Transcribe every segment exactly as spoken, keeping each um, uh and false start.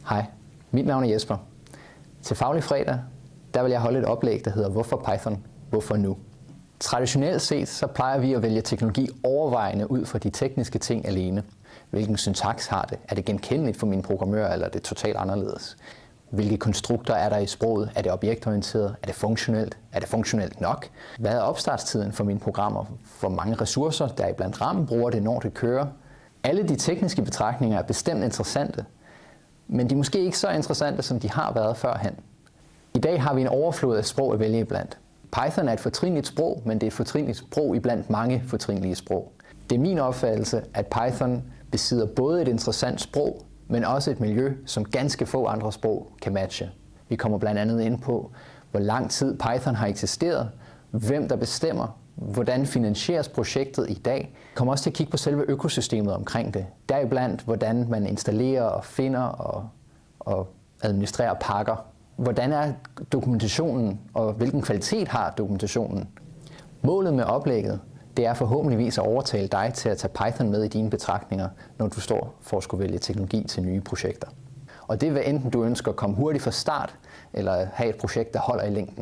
Hej, mit navn er Jesper. Til Faglig Fredag, der vil jeg holde et oplæg, der hedder Hvorfor Python? Hvorfor nu? Traditionelt set, så plejer vi at vælge teknologi overvejende ud fra de tekniske ting alene. Hvilken syntaks har det? Er det genkendeligt for mine programmører, eller er det totalt anderledes? Hvilke konstrukter er der i sproget? Er det objektorienteret? Er det funktionelt? Er det funktionelt nok? Hvad er opstartstiden for mine programmer? Hvor mange ressourcer, der i blandt RAM, bruger det, når det kører? Alle de tekniske betragtninger er bestemt interessante, men de er måske ikke så interessante, som de har været førhen. I dag har vi en overflod af sprog at vælge iblandt. Python er et fortrinligt sprog, men det er et fortrinligt sprog iblandt mange fortrinlige sprog. Det er min opfattelse, at Python besidder både et interessant sprog, men også et miljø, som ganske få andre sprog kan matche. Vi kommer blandt andet ind på, hvor lang tid Python har eksisteret, hvem der bestemmer, hvordan finansieres projektet i dag. Vi kommer også til at kigge på selve økosystemet omkring det. Deriblandt, hvordan man installerer og finder og, og administrerer pakker. Hvordan er dokumentationen, og hvilken kvalitet har dokumentationen? Målet med oplægget, det er forhåbentligvis at overtale dig til at tage Python med i dine betragtninger, når du står for at skulle vælge teknologi til nye projekter. Og det er, hvad enten du ønsker at komme hurtigt fra start, eller have et projekt, der holder i længden.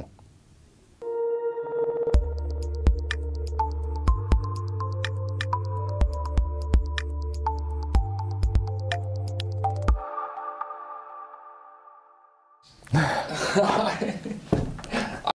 Nej.